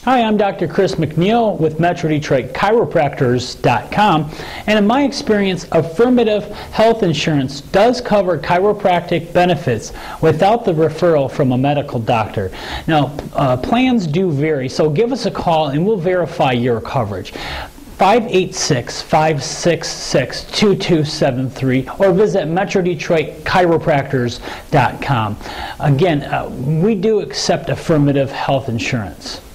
Hi, I'm Dr. Chris Mcneil with MetroDetroitChiropractors.com, and in my experience, Affirmative health insurance does cover chiropractic benefits without the referral from a medical doctor. Now, plans do vary, so give us a call and we'll verify your coverage. 586-566-2273 or visit MetroDetroitChiropractors.com. Again, we do accept Affirmative health insurance.